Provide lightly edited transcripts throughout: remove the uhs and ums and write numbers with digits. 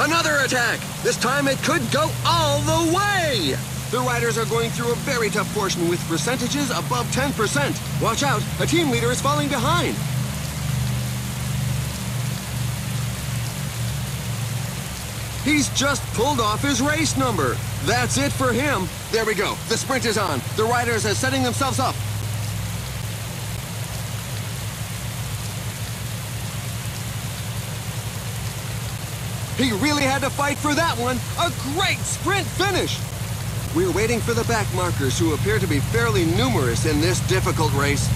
Another attack! This time it could go all the way! The riders are going through a very tough portion with percentages above 10%. Watch out, a team leader is falling behind. He's just pulled off his race number. That's it for him. There we go. The sprint is on. The riders are setting themselves up. He really had to fight for that one. A great sprint finish. We're waiting for the back markers, who appear to be fairly numerous in this difficult race.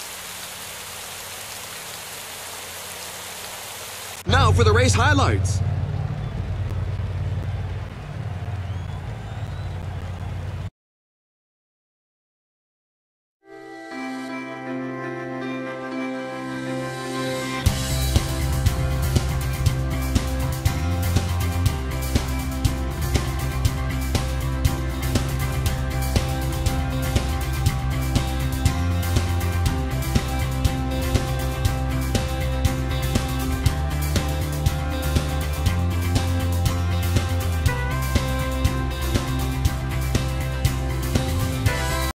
Now for the race highlights.